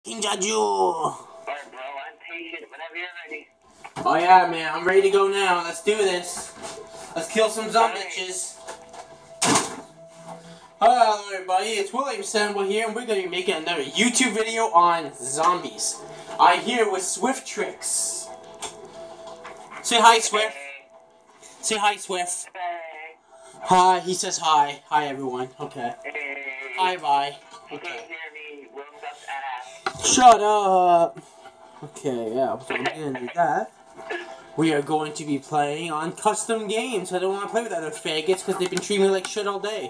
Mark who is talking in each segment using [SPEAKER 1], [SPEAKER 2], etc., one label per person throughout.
[SPEAKER 1] King Jaju!
[SPEAKER 2] Alright, bro, I'm patient whenever you're ready.
[SPEAKER 1] Oh yeah, man, I'm ready to go now. Let's do this. Let's kill some bitches. Hello everybody, it's William Samwell here, and we're going to be making another YouTube video on zombies. I'm here with swFT-TrIcKs. Say hi, Swift.
[SPEAKER 2] Hey.
[SPEAKER 1] Say hi, Swift.
[SPEAKER 2] Hey.
[SPEAKER 1] Hi, he says hi. Hi, everyone. Okay.
[SPEAKER 2] Hey.
[SPEAKER 1] Hi, bye.
[SPEAKER 2] You
[SPEAKER 1] Okay.
[SPEAKER 2] can't hear me, Will sucks ass.
[SPEAKER 1] Shut up! Okay, yeah, so I'm gonna do that. We are going to be playing on custom games. I don't want to play with other faggots because they've been treating me like shit all day.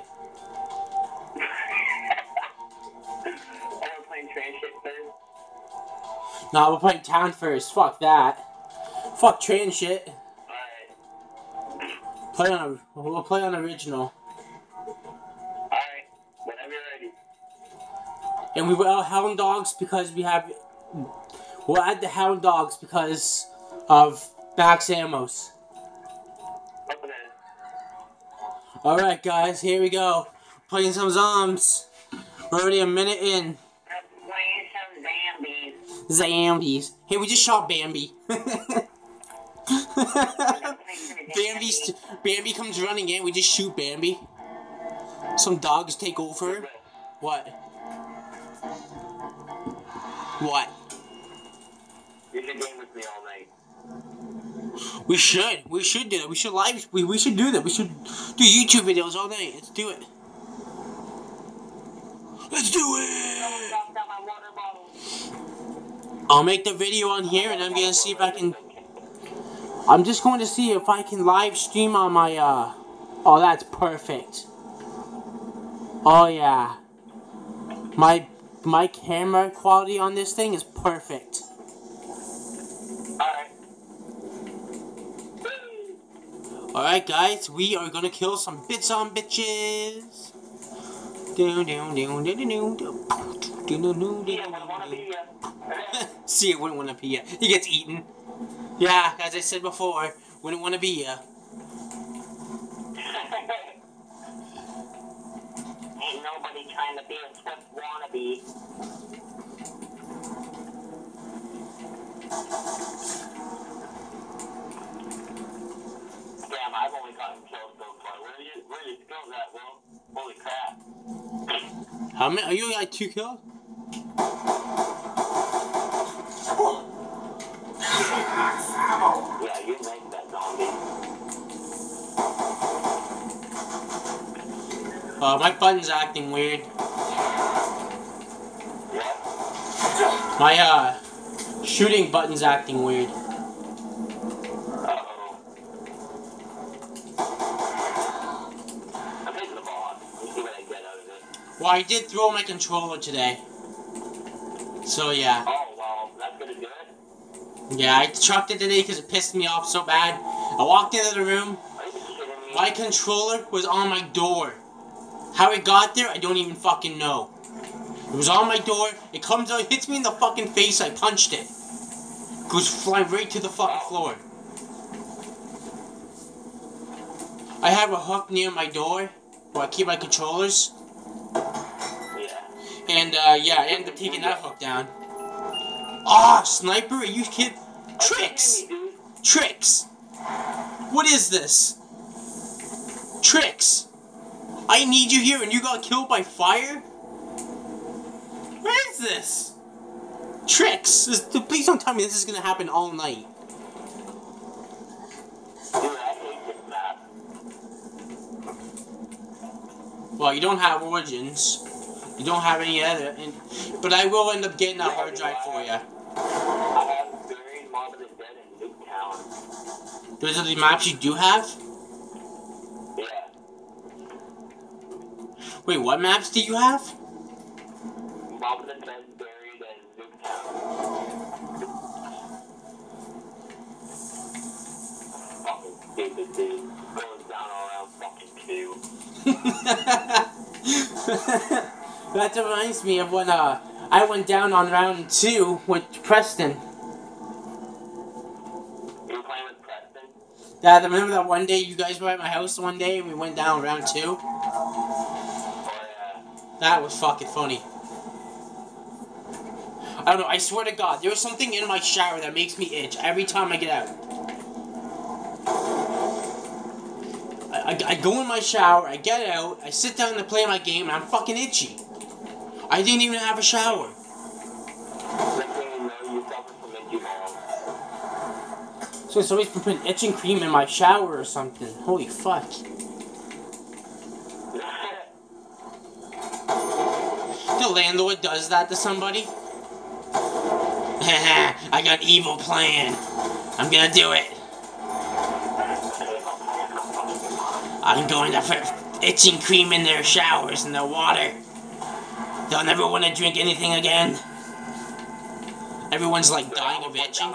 [SPEAKER 2] I'm playing train shit first.
[SPEAKER 1] Nah, we're playing town first. Fuck that. Fuck train shit.
[SPEAKER 2] Alright.
[SPEAKER 1] We'll play on original.
[SPEAKER 2] Alright, whenever you're ready.
[SPEAKER 1] And we will add hound dogs because we have... We'll add the hound dogs because of max ammos.
[SPEAKER 2] Open it.
[SPEAKER 1] Alright guys, here we go. Playing some zombies. We're already a minute in.
[SPEAKER 2] I'm playing some zombies.
[SPEAKER 1] Zombies. Hey, we just shot Bambi. Bambi comes running in, we just shoot Bambi. Some dogs take over. What? What?
[SPEAKER 2] You should game with me all night.
[SPEAKER 1] We should do that. We should do that. We should do YouTube videos all night. Let's do it. Let's do it! I'll make the video on here and I'm gonna see if I can... I'm just going to see if I can live stream on my, Oh, that's perfect. Oh, yeah. My camera quality on this thing is perfect.
[SPEAKER 2] Alright.
[SPEAKER 1] Alright, guys. We are gonna kill some bitches. See, it wouldn't want to be ya. He gets eaten. Yeah, as I said before, wouldn't want to be ya.
[SPEAKER 2] Ain't nobody trying to be a Swift wannabe. Damn, I've only gotten kills so far. Where are your skills at, Will? Holy crap.
[SPEAKER 1] How many? Are you like 2 kills?
[SPEAKER 2] Yeah, you make that zombie.
[SPEAKER 1] My button's acting weird.
[SPEAKER 2] What?
[SPEAKER 1] My, shooting button's acting weird.
[SPEAKER 2] Uh-oh. I'm hitting the ball. Let's see what I get out of it.
[SPEAKER 1] Well, I did throw my controller today. So, yeah.
[SPEAKER 2] Oh, well, that's gonna do it?
[SPEAKER 1] Yeah, I chucked it today because it pissed me off so bad. I walked into the room.
[SPEAKER 2] Are you kidding me?
[SPEAKER 1] My controller was on my door. How it got there, I don't even fucking know. It was on my door. It comes out, hits me in the fucking face. I punched it. Goes flying right to the fucking floor. I have a hook near my door where I keep my controllers.
[SPEAKER 2] Yeah.
[SPEAKER 1] And, yeah, I ended up taking that hook down. Ah, sniper? Are you kidding? TrIcKs! TrIcKs! What is this? TrIcKs! I need you here and you got killed by fire? What is this? TrIcKs! Please don't tell me this is gonna happen all night.
[SPEAKER 2] Dude, I hate this map.
[SPEAKER 1] Well, you don't have origins. You don't have any other, but I will end up getting a hard drive for you.
[SPEAKER 2] I have buried Mob of the Dead in Nuketown.
[SPEAKER 1] Those are the maps you do have?
[SPEAKER 2] Yeah.
[SPEAKER 1] Wait, what maps do you have?
[SPEAKER 2] Mob of the Dead buried in Nuketown. Fucking stupid dude. Goes down all around fucking 2.
[SPEAKER 1] That reminds me of when I went down on round 2 with Preston.
[SPEAKER 2] You were playing with Preston?
[SPEAKER 1] Yeah, remember that one day you guys were at my house one day and we went down round 2?
[SPEAKER 2] Oh yeah.
[SPEAKER 1] That was fucking funny. I don't know, I swear to God, there's something in my shower that makes me itch every time I get out. I go in my shower, I get out, I sit down to play my game, and I'm fucking itchy. I didn't even have a shower. So somebody's been putting itching cream in my shower or something. Holy fuck. The landlord does that to somebody? I got an evil plan. I'm gonna do it. I'm going to put itching cream in their showers and their water. They'll never want to drink anything again. Everyone's like dying of itching.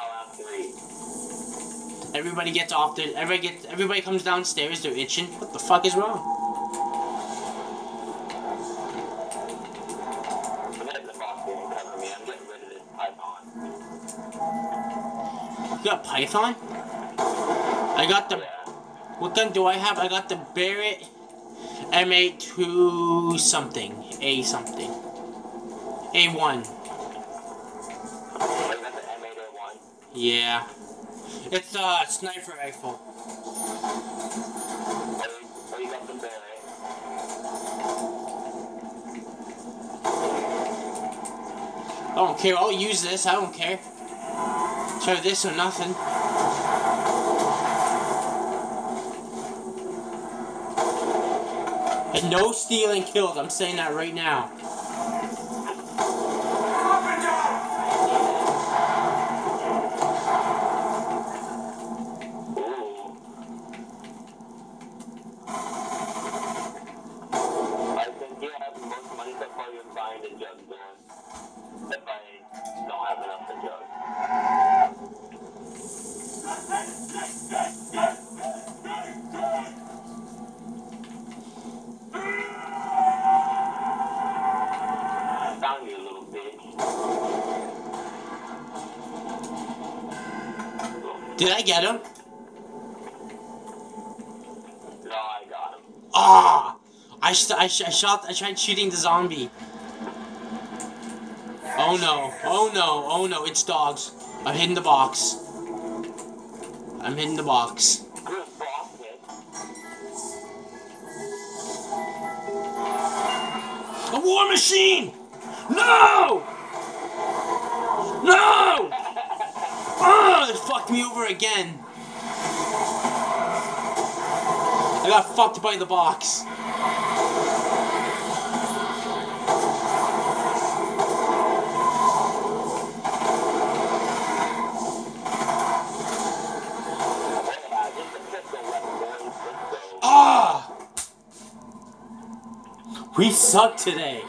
[SPEAKER 1] Everybody gets off the. Everybody comes downstairs. They're itching. What the fuck is wrong? You got Python? I got the. What gun do I have? I got the Barrett M82 something. A something. A1. Yeah. It's a sniper rifle. I don't care. I'll use this. I don't care. Try this or nothing. And no stealing kills. I'm saying that right now. Did I get him?
[SPEAKER 2] No, I got him.
[SPEAKER 1] Ah! I tried shooting the zombie. Oh no, oh no, oh no, it's dogs. I'm hitting the box. I'm hitting the box. A war machine! No! No! Oh, it fucked me over again. I got fucked by the box. Ah! We suck today.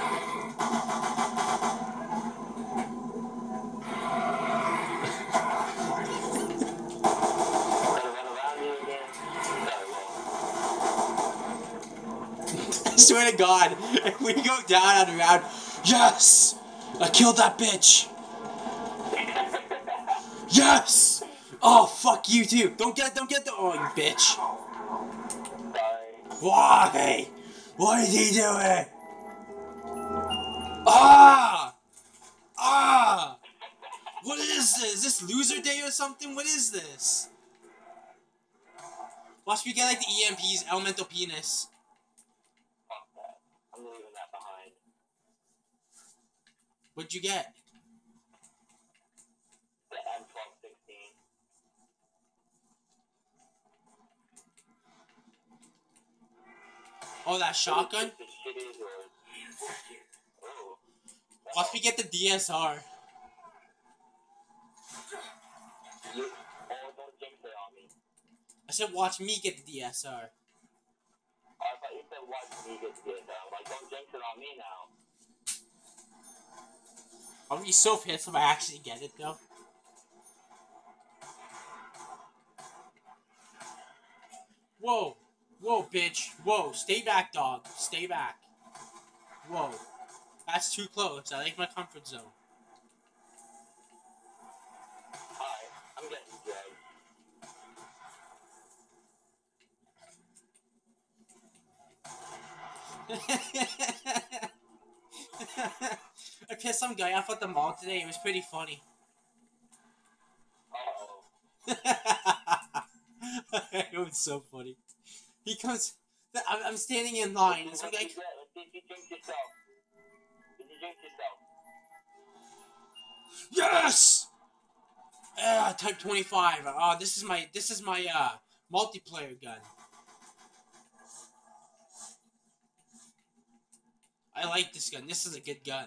[SPEAKER 1] I swear to God, if we go down on the round, yes! I killed that bitch! Yes! Oh, fuck you too! Don't get the- oh, you bitch! Why? Why did he do it? Ah! Ah! What is this? Is this loser day or something? What is this? Watch me get like the EMP's elemental penis.
[SPEAKER 2] I'm leaving that behind.
[SPEAKER 1] What'd you get?
[SPEAKER 2] The M1216.
[SPEAKER 1] Oh, that shotgun?
[SPEAKER 2] Oh.
[SPEAKER 1] Watch me get the DSR.
[SPEAKER 2] Don't jinx it on me.
[SPEAKER 1] I said watch me get the DSR.
[SPEAKER 2] I thought you said watch me get the DSR. I'm like, don't jinx it on me now.
[SPEAKER 1] I'll be so pissed if I actually get it though. Whoa. Whoa, bitch. Whoa. Stay back, dog. Stay back. Whoa. That's too close. I like my comfort zone.
[SPEAKER 2] Alright, I'm getting drugged.
[SPEAKER 1] I pissed some guy off at the mall today. It was pretty funny.
[SPEAKER 2] Uh-oh.
[SPEAKER 1] It was so funny. He comes. I'm standing in line, and some guy.
[SPEAKER 2] Let's see if you jinx yourself. Did you jinx yourself?
[SPEAKER 1] Yes. Type 25. Oh, this is my multiplayer gun. I like this gun. This is a good gun.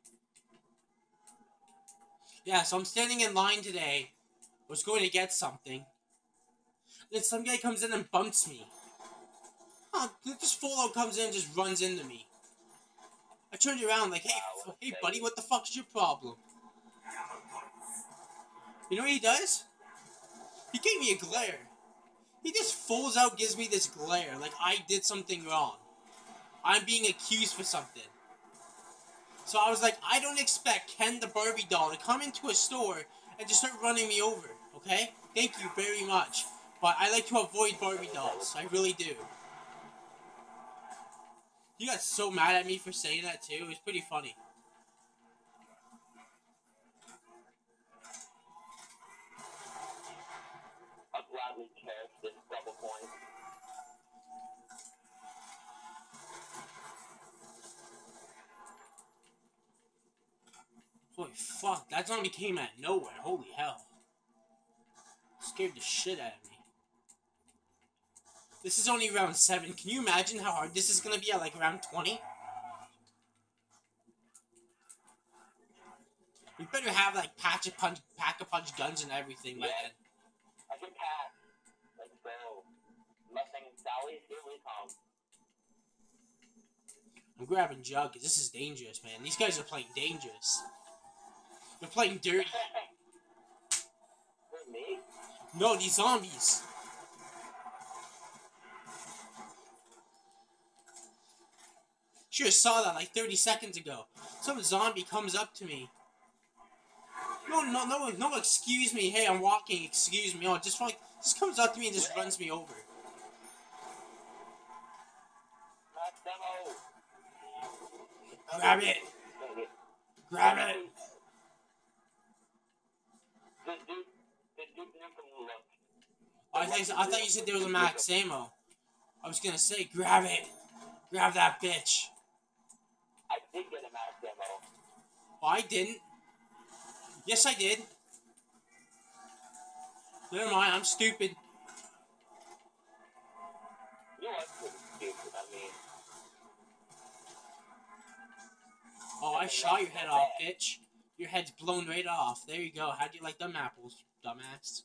[SPEAKER 1] Yeah, so I'm standing in line today. I was going to get something. Then some guy comes in and bumps me. This fool comes in and just runs into me. I turned around like, hey buddy, what the fuck is your problem? You know what he does? He gave me a glare. He just fools out, gives me this glare, like I did something wrong. I'm being accused for something. So I was like, I don't expect Ken the Barbie doll to come into a store and just start running me over, okay? Thank you very much. But I like to avoid Barbie dolls. I really do. You got so mad at me for saying that too. It was pretty funny.
[SPEAKER 2] I'll gladly cherish this double point.
[SPEAKER 1] Holy fuck, that zombie came out of nowhere. Holy hell. Scared the shit out of me. This is only round 7. Can you imagine how hard this is going to be at like round 20? We better have like pack-a-punch guns and everything by then.
[SPEAKER 2] I can pass. Let's go. Mustang and Sally, here we come.
[SPEAKER 1] I'm grabbing Jug because this is dangerous, man. These guys are playing dangerous. They're playing dirty.
[SPEAKER 2] For me?
[SPEAKER 1] No, these zombies. Should have saw that like 30 seconds ago. Some zombie comes up to me. No, excuse me. Hey, I'm walking, excuse me. Oh, just comes up to me and just runs me over.
[SPEAKER 2] Max demo.
[SPEAKER 1] Grab it. Grab it.
[SPEAKER 2] The dude look.
[SPEAKER 1] I thought you said there was a max ammo. I was gonna say, grab it. Grab that bitch.
[SPEAKER 2] I did get a max demo.
[SPEAKER 1] Oh, I didn't. Yes, I did. Never mind, I'm stupid.
[SPEAKER 2] You are pretty stupid, I mean.
[SPEAKER 1] Oh, I shot your head off, bitch. Your head's blown right off. There you go. How'd you like them apples, dumbass?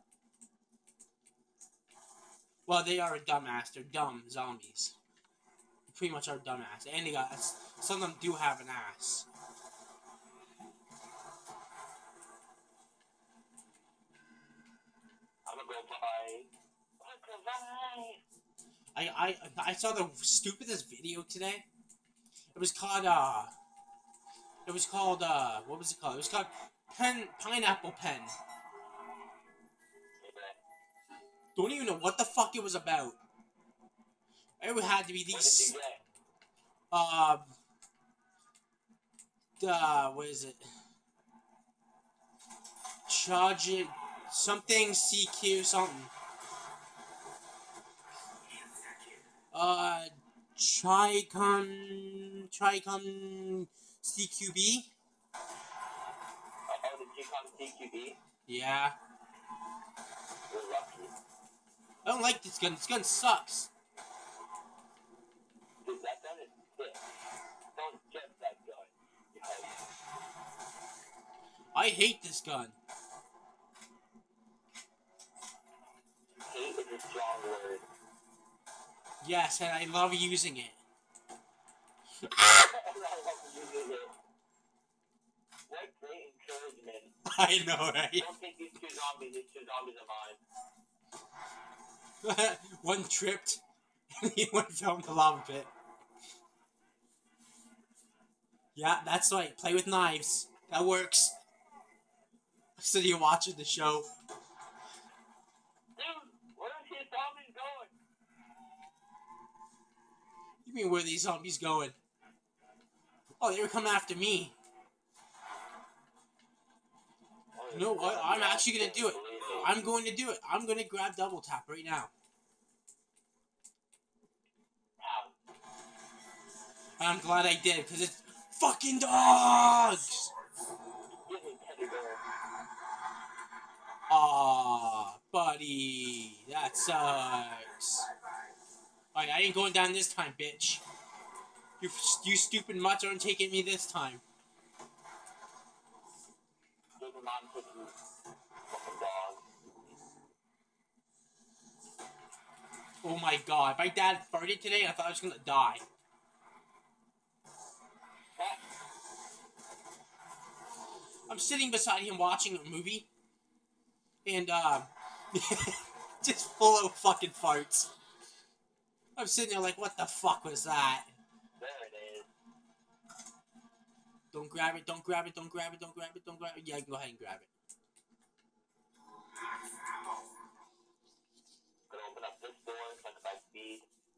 [SPEAKER 1] Well, they are a dumbass. They're dumb zombies. They pretty much are dumbass. And they got... Some of them do have an ass.
[SPEAKER 2] I'm gonna go buy.
[SPEAKER 1] I saw the stupidest video today. It was called, what was it called? It was called Pineapple Pen. Don't even know what the fuck it was about. It had to be these, what is it? Charge it, something CQ something. Tricon CQB?
[SPEAKER 2] Oh, the Tricon CQB?
[SPEAKER 1] Yeah.
[SPEAKER 2] We're lucky.
[SPEAKER 1] I don't like this gun. This gun sucks.
[SPEAKER 2] Dude, that gun is sick. Don't get that gun.
[SPEAKER 1] I hate this gun.
[SPEAKER 2] Hate is a strong word.
[SPEAKER 1] Yes, and I love using it.
[SPEAKER 2] What great encouragement.
[SPEAKER 1] I know, right?
[SPEAKER 2] Don't take these 2 zombies. These 2 zombies are mine.
[SPEAKER 1] One tripped, and he went down the lava pit. Yeah, that's right. Play with knives. That works. So you're watching the show.
[SPEAKER 2] Dude, where are these zombies going?
[SPEAKER 1] You mean where are these zombies going? Oh, they were coming after me. No, I'm actually gonna do it. I'm going to do it. I'm gonna grab double tap right now. And I'm glad I did, because it's fucking dogs! Aw, buddy. That sucks. Alright, I ain't going down this time, bitch. You stupid mutts aren't taking me this time. Oh my god, my dad farted today, I thought I was gonna die. I'm sitting beside him watching a movie, and just full of fucking farts. I'm sitting there like, what the fuck was that?
[SPEAKER 2] There it is.
[SPEAKER 1] Don't grab it, don't grab it, don't grab it, don't grab it, don't grab it. Yeah, go ahead and grab it.
[SPEAKER 2] Gonna open up this door like by speed.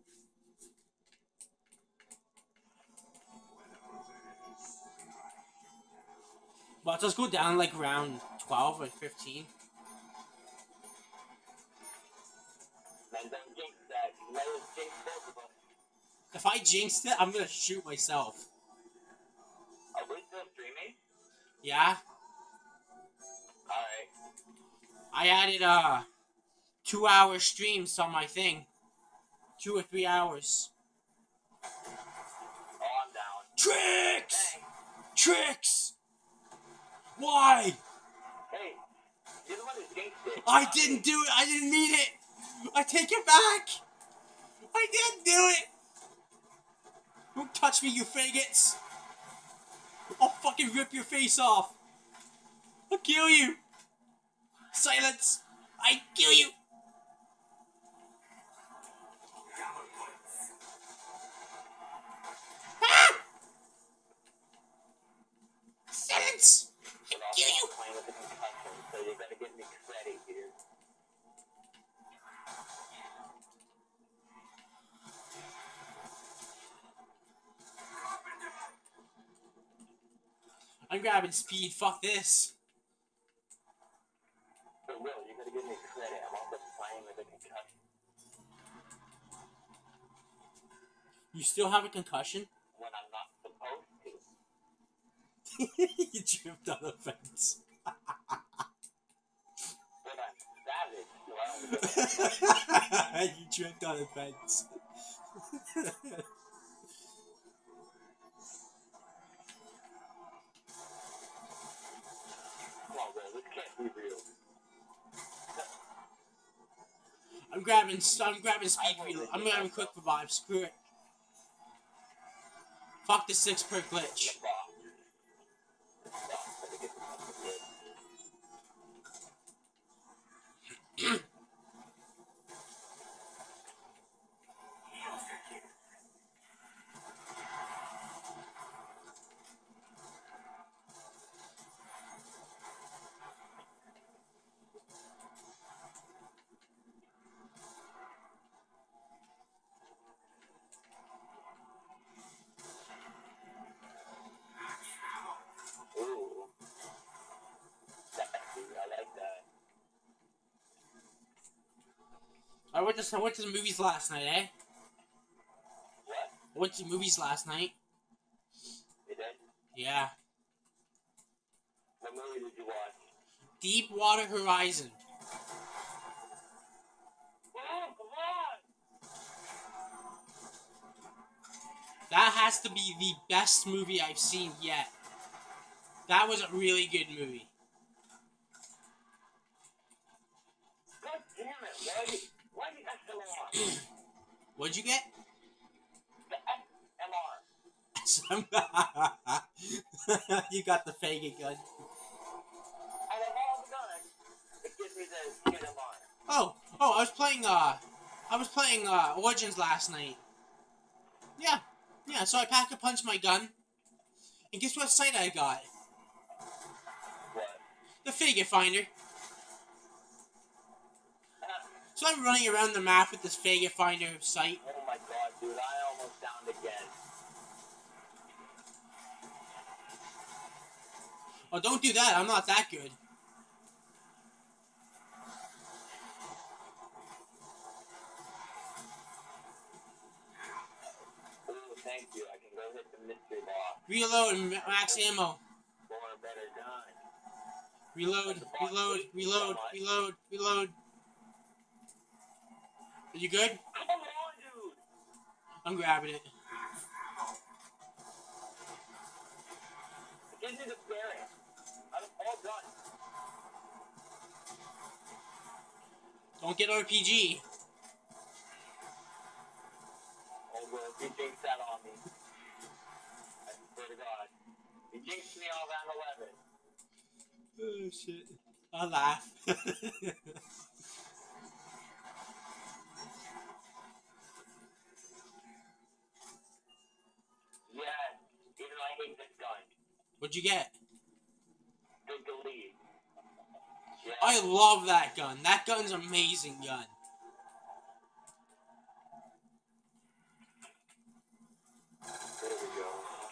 [SPEAKER 1] Well, let's go down like around 12 or 15.
[SPEAKER 2] Man, don't jinx that. You let us jinx both of us.
[SPEAKER 1] If I jinxed it, I'm gonna shoot myself.
[SPEAKER 2] Are we still streaming?
[SPEAKER 1] Yeah?
[SPEAKER 2] Alright.
[SPEAKER 1] I added 2-hour streams on my thing. 2 or 3 hours.
[SPEAKER 2] Oh, I'm down.
[SPEAKER 1] Tricks!
[SPEAKER 2] Thanks.
[SPEAKER 1] Tricks! Why?
[SPEAKER 2] Hey, you're the one who jinxed it.
[SPEAKER 1] I didn't do it. I didn't mean it. I take it back. I didn't do it. Don't touch me, you faggots. I'll fucking rip your face off. I'll kill you. Silence. I kill you. Ah! Silence. I kill you.
[SPEAKER 2] Playing with the concussion, so you better give me credit here.
[SPEAKER 1] I'm grabbing speed. Fuck this.
[SPEAKER 2] For real, you gotta give me credit. I'm also playing with a concussion.
[SPEAKER 1] You still have a concussion?
[SPEAKER 2] When I'm not supposed to.
[SPEAKER 1] You tripped on the fence.
[SPEAKER 2] When I'm savage, so I don't
[SPEAKER 1] You tripped on the fence.
[SPEAKER 2] Come on, bro, this can't be real.
[SPEAKER 1] I'm grabbing speed reload. I'm grabbing quick revive. Screw it. Fuck the 6-perk glitch.
[SPEAKER 2] Ooh. Sexy, I like that.
[SPEAKER 1] I went to the movies last night, eh?
[SPEAKER 2] What?
[SPEAKER 1] I went to the movies last night.
[SPEAKER 2] You did?
[SPEAKER 1] Yeah.
[SPEAKER 2] What movie did you watch?
[SPEAKER 1] Deepwater Horizon.
[SPEAKER 2] Oh, come on!
[SPEAKER 1] That has to be the best movie I've seen yet. That was a really good movie.
[SPEAKER 2] God damn it, why the SLR?
[SPEAKER 1] What'd you get?
[SPEAKER 2] The SLR.
[SPEAKER 1] You got the faggot gun.
[SPEAKER 2] Out of all the guns, it gives me the good alarm.
[SPEAKER 1] Oh, I was playing Origins last night. Yeah, so I pack a punch my gun. And guess what sight I got?
[SPEAKER 2] What?
[SPEAKER 1] The figure finder. So I'm running around the map with this figure finder sight.
[SPEAKER 2] Oh my god, dude, I almost downed again.
[SPEAKER 1] Oh, don't do that. I'm not that good.
[SPEAKER 2] thank you. I can go hit the mystery box.
[SPEAKER 1] Reload, max ammo.
[SPEAKER 2] For a better gun.
[SPEAKER 1] Reload, reload, reload, reload, reload. Are you good?
[SPEAKER 2] Come on, dude!
[SPEAKER 1] I'm grabbing it.
[SPEAKER 2] It gives you the bearing. I'm all done.
[SPEAKER 1] Don't get RPG.
[SPEAKER 2] Oh, bro, if you jinx that on me. I swear to God. You jinxed me on round 11.
[SPEAKER 1] Oh, shit. I'll laugh.
[SPEAKER 2] Yeah, even though I hate this gun.
[SPEAKER 1] What'd you get?
[SPEAKER 2] The delete. Yeah.
[SPEAKER 1] I love that gun. That gun's an amazing gun.
[SPEAKER 2] There we go.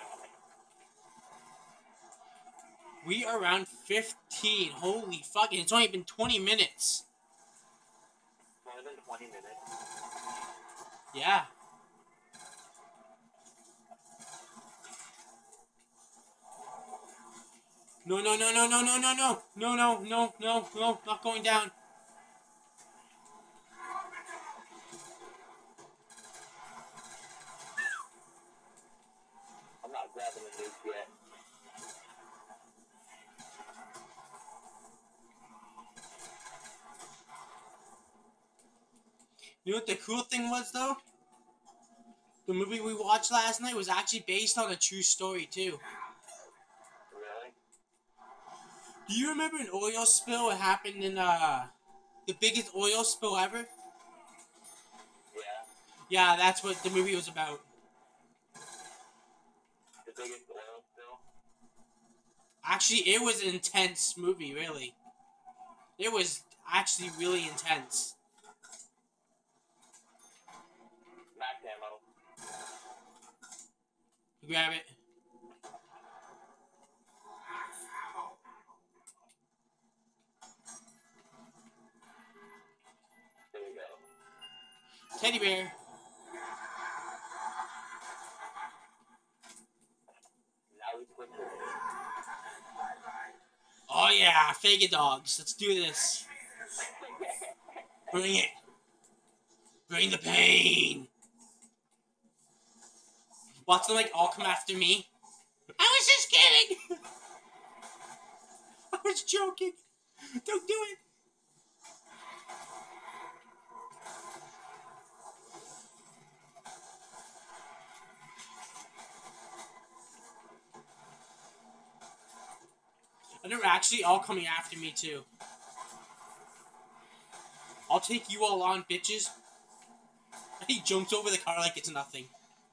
[SPEAKER 1] We are around 15. Holy fucking, it's only been 20 minutes.
[SPEAKER 2] More than 20 minutes.
[SPEAKER 1] Yeah. No, no, no, no, no, no, no, no. No, no, no, no, no, not going down.
[SPEAKER 2] I'm not grabbing the nuke yet.
[SPEAKER 1] You know what the cool thing was, though? The movie we watched last night was actually based on a true story, too.
[SPEAKER 2] Really?
[SPEAKER 1] Do you remember an oil spill that happened in, the biggest oil spill ever?
[SPEAKER 2] Yeah.
[SPEAKER 1] Yeah, that's what the movie was about.
[SPEAKER 2] The biggest oil spill?
[SPEAKER 1] Actually, it was an intense movie, really. It was actually really intense.
[SPEAKER 2] Max ammo.
[SPEAKER 1] Grab it.
[SPEAKER 2] There we go.
[SPEAKER 1] Teddy bear.
[SPEAKER 2] Now we switch it.
[SPEAKER 1] Oh yeah, fake it dogs. Let's do this. Bring it. Bring the pain. Watch them like all come after me. I was just kidding. I was joking. Don't do it. And they're actually all coming after me too. I'll take you all on, bitches. He jumps over the car like it's nothing.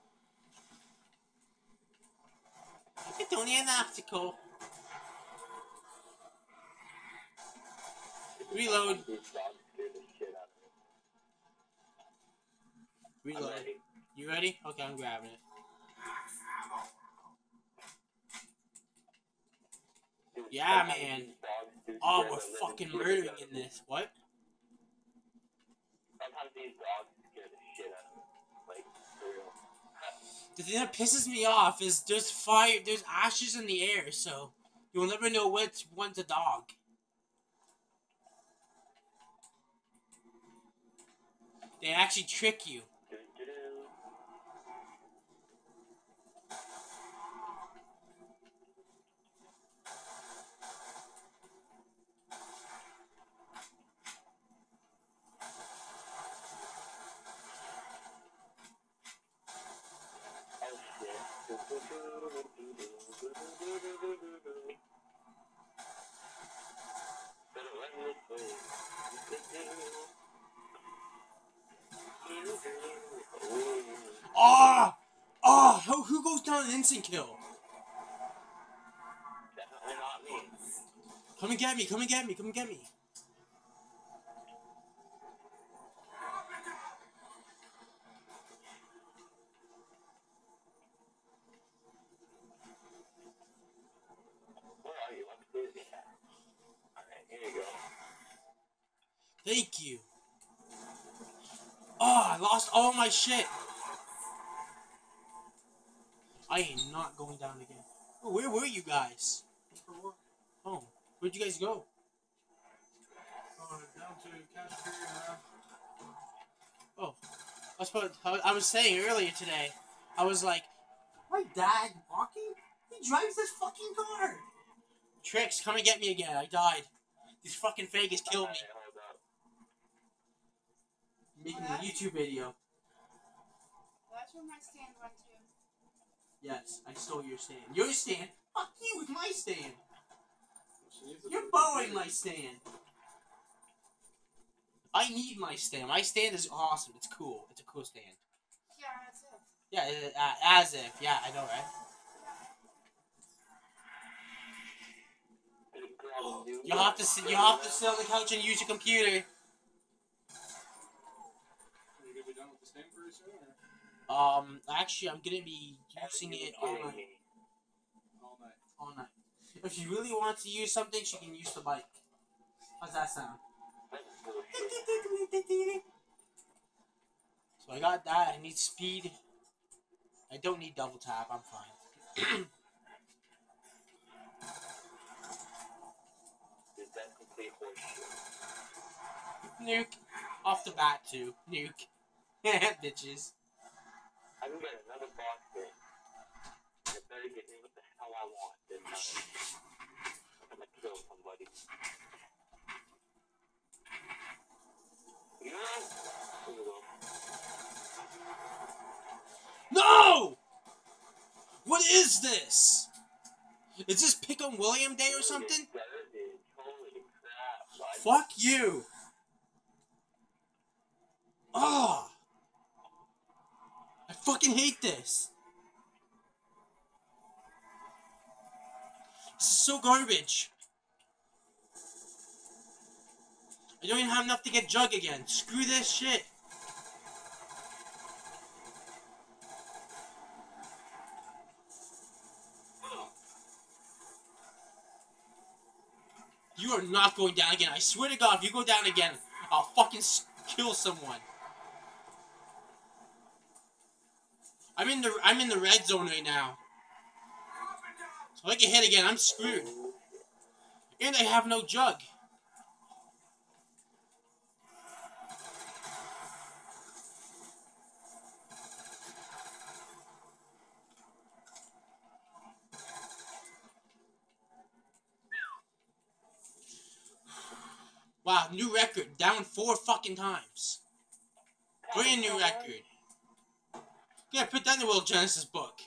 [SPEAKER 1] It's only an obstacle. Reload.
[SPEAKER 2] These dogs scare the shit out of me.
[SPEAKER 1] Reload. You ready? Okay, I'm grabbing it.
[SPEAKER 2] Dude,
[SPEAKER 1] Yeah,
[SPEAKER 2] sometimes
[SPEAKER 1] man.
[SPEAKER 2] these dogs do
[SPEAKER 1] Oh,
[SPEAKER 2] scare
[SPEAKER 1] we're
[SPEAKER 2] the living
[SPEAKER 1] fucking
[SPEAKER 2] shit
[SPEAKER 1] murdering
[SPEAKER 2] out of
[SPEAKER 1] in
[SPEAKER 2] me.
[SPEAKER 1] this. What?
[SPEAKER 2] Sometimes these dogs scare the shit out of me. Like, for real.
[SPEAKER 1] The thing that pisses me off is there's fire, there's ashes in the air, so you'll never know which one's a dog. They actually trick you.
[SPEAKER 2] Do-do-do. Oh shit. Do-do-do-do-do-do-do-do-do-do-do. Better run this way. Do-do-do.
[SPEAKER 1] Oh! Oh! Who goes down an instant kill?
[SPEAKER 2] Definitely not me.
[SPEAKER 1] Come and get me, come and get me, come and get me.
[SPEAKER 2] Where are you? Upstairs? Yeah. Alright, here you go.
[SPEAKER 1] Thank you. Oh, I lost all my shit. I am not going down again. Oh, where were you guys? Oh, where'd you guys go?
[SPEAKER 3] Down to cafeteria.
[SPEAKER 1] Oh, I was saying earlier today, I was like, my dad walking? He drives this fucking car. Tricks, come and get me again. I died. These fucking faggots killed me.
[SPEAKER 2] Hold up.
[SPEAKER 1] Making a YouTube video.
[SPEAKER 4] That's where my stand went to.
[SPEAKER 1] Yes, I stole your stand. Your stand? Fuck you with my stand.
[SPEAKER 3] She needs a
[SPEAKER 1] You're
[SPEAKER 3] big
[SPEAKER 1] borrowing
[SPEAKER 3] computer.
[SPEAKER 1] my stand. I need my stand. My stand is awesome. It's cool. It's a cool stand.
[SPEAKER 4] Yeah, that's it.
[SPEAKER 1] Yeah, as if. Yeah, I know, right? You have to sit on the couch and use your computer.
[SPEAKER 3] Are you gonna be done with the stand pretty soon, or
[SPEAKER 1] Actually, I'm gonna be using it all night.
[SPEAKER 3] all night?
[SPEAKER 1] All night. If she really wants to use something, she can use the bike. How's that sound? So I got that. I need speed. I don't need double tap. I'm fine. Nuke. Off the bat, too. Nuke. Bitches.
[SPEAKER 2] I can get another box thing. I better get me what the hell I want this time. I'm gonna kill somebody. You know? Here we go.
[SPEAKER 1] No! What is this? Is this Pick on William Day or something?
[SPEAKER 2] Holy crap.
[SPEAKER 1] Fuck you. Oh. I fucking hate this. This is so garbage. I don't even have enough to get Jug again. Screw this shit. You are not going down again. I swear to God, if you go down again, I'll fucking kill someone. I'm in the red zone right now. So if I get hit again, I'm screwed. And I have no Jug. Wow, new record. Down 4 fucking times. Brand new record. Yeah, put that in the World Genesis book.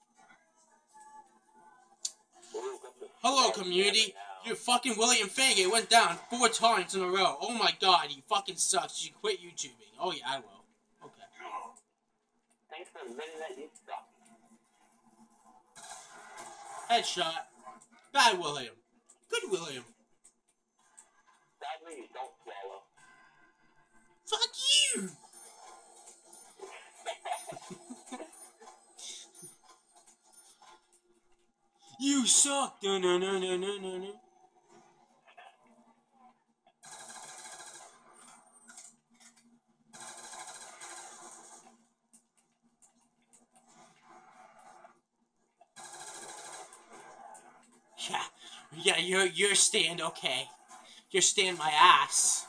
[SPEAKER 1] Hello, community. Your fucking William Faggot went down 4 times in a row. Oh my God, he fucking sucks. You should quit YouTubing. Oh yeah, I will. Okay.
[SPEAKER 2] Thanks for admitting that you suck.
[SPEAKER 1] Headshot. Bad William. Good William.
[SPEAKER 2] Sadly, you don't swallow.
[SPEAKER 1] Fuck you! You suck! No, no, no, no, no, no, no. Yeah, your stand, okay. Your stand my ass.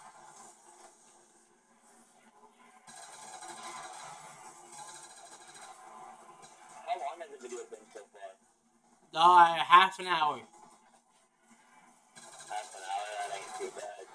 [SPEAKER 2] How long has the video been so far?
[SPEAKER 1] Half an hour.
[SPEAKER 2] Half an hour, that ain't too bad.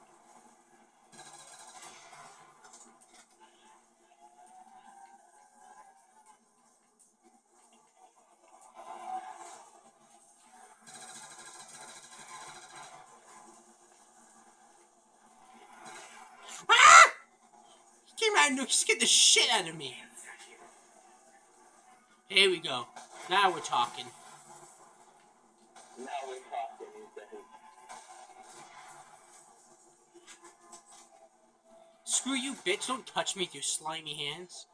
[SPEAKER 1] Ah! He came out and scared the shit out of me. Here we go. Now we're talking.
[SPEAKER 2] Now we're talking, he says.
[SPEAKER 1] Screw you, bitch. Don't touch me with your slimy hands.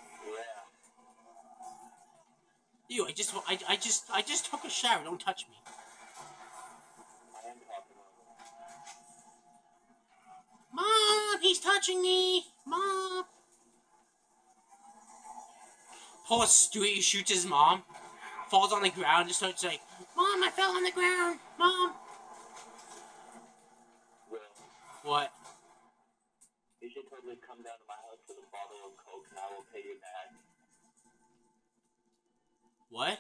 [SPEAKER 2] Yeah.
[SPEAKER 1] Ew, I just took a shower. Don't touch me.
[SPEAKER 2] I am talking over.
[SPEAKER 1] Mom, he's touching me. Mom. Poor Stewie shoots his mom. falls on the ground, just starts like, Mom, I fell on the ground, Mom.
[SPEAKER 2] Will,
[SPEAKER 1] What?
[SPEAKER 2] you should totally come down to my house with a bottle of Coke and I will pay you back.
[SPEAKER 1] What?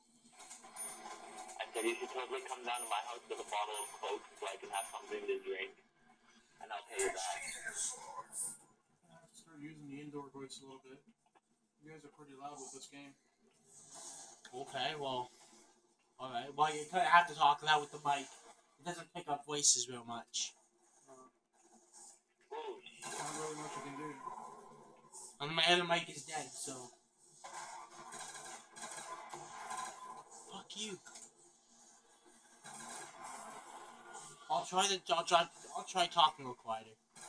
[SPEAKER 2] I said you should totally come down to my house with a bottle of Coke so I can have something to drink. And I'll pay you back.
[SPEAKER 3] I have to start using the indoor voice a little bit. You guys are pretty loud with this game.
[SPEAKER 1] Okay, well, alright. Well, you kind of have to talk loud with the mic. It doesn't pick up voices real much.
[SPEAKER 3] Not really much I can do.
[SPEAKER 1] And my other mic is dead, so. Fuck you. I'll try talking a little quieter.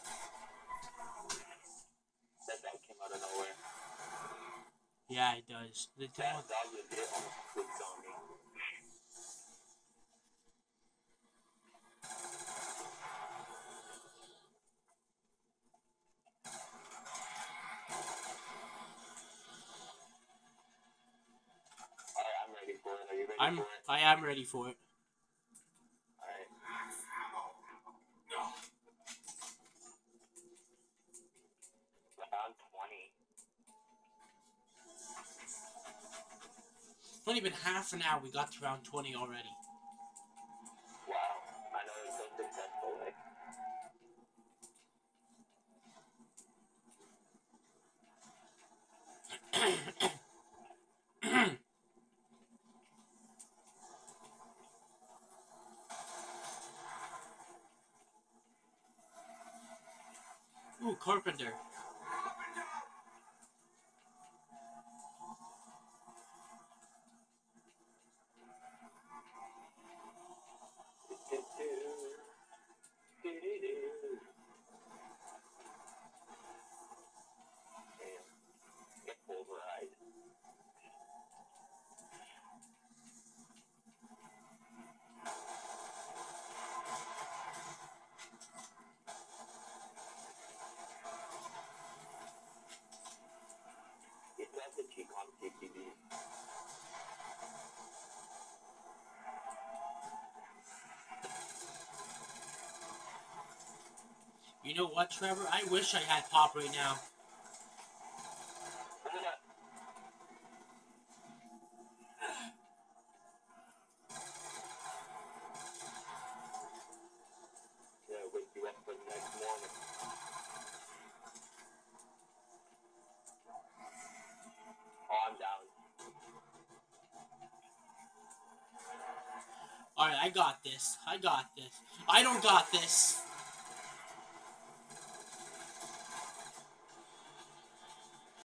[SPEAKER 2] That came out of nowhere.
[SPEAKER 1] Yeah, it does. The
[SPEAKER 2] That dog legit almost flipped on me. Alright, I'm ready for it. Are you ready for it?
[SPEAKER 1] I am ready for it.
[SPEAKER 2] Alright. Round 20.
[SPEAKER 1] It's not even half an hour. We got to round 20 already.
[SPEAKER 2] Wow. I know it's so successful, like.
[SPEAKER 1] Ooh, Carpenter.
[SPEAKER 2] Get pulverized. That's a cheek on TTV.
[SPEAKER 1] You know what, Trevor? I wish I had Pop right now.
[SPEAKER 2] Yeah, wake you up for the next morning. Oh, I'm down.
[SPEAKER 1] Alright, I got this. I got this. I don't got this.